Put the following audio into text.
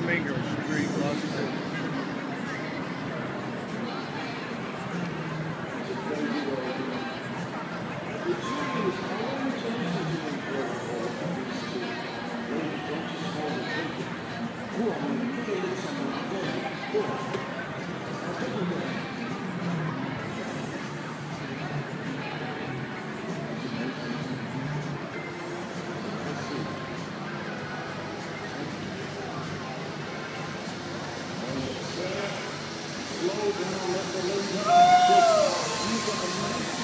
Flamingo Street, Las Vegas. Slow down, let the lady